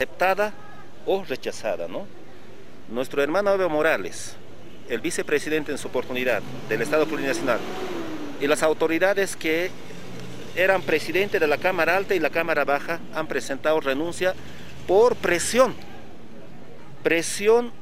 aceptada o rechazada, ¿no? Nuestro hermano Evo Morales, el vicepresidente en su oportunidad del Estado Plurinacional, y las autoridades que eran presidentes de la Cámara Alta y la Cámara Baja han presentado renuncia por presión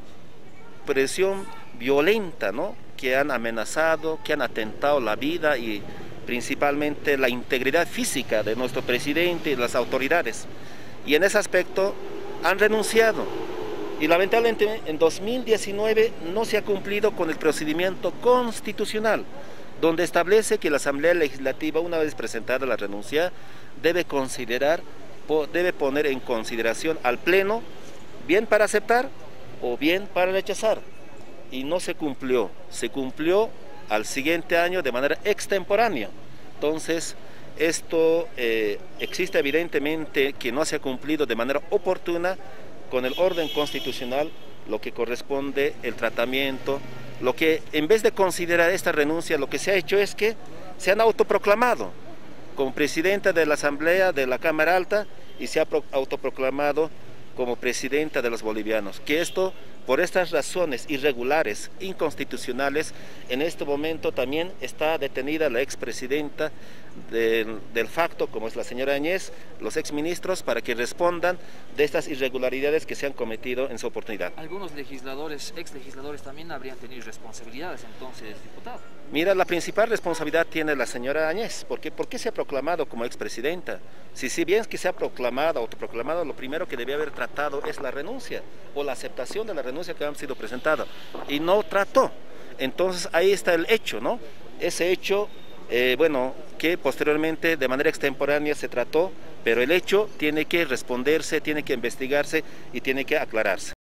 violenta, ¿no? Que han amenazado, que han atentado la vida y principalmente la integridad física de nuestro presidente y las autoridades. Y en ese aspecto han renunciado. Y lamentablemente en 2019 no se ha cumplido con el procedimiento constitucional, donde establece que la Asamblea Legislativa, una vez presentada la renuncia, debe poner en consideración al Pleno, bien para aceptar o bien para rechazar. Y no se cumplió, se cumplió al siguiente año de manera extemporánea. Entonces, esto existe evidentemente que no se ha cumplido de manera oportuna con el orden constitucional, lo que corresponde el tratamiento, lo que en vez de considerar esta renuncia, lo que se ha hecho es que se han autoproclamado como presidenta de la Asamblea de la Cámara Alta y se ha autoproclamado como presidenta de los bolivianos, que esto, por estas razones irregulares, inconstitucionales, en este momento también está detenida la expresidenta del facto, como es la señora Áñez, los exministros, para que respondan de estas irregularidades que se han cometido en su oportunidad. Algunos legisladores, exlegisladores también habrían tenido responsabilidades entonces, diputado. Mira, la principal responsabilidad tiene la señora Áñez, porque ¿por qué se ha proclamado como expresidenta? Si bien es que se ha proclamado, autoproclamado, lo primero que debía haber tratado es la renuncia o la aceptación de la renuncia que ha sido presentada, y no trató. Entonces ahí está el hecho, ¿no? Ese hecho, bueno, que posteriormente de manera extemporánea se trató, pero el hecho tiene que responderse, tiene que investigarse y tiene que aclararse.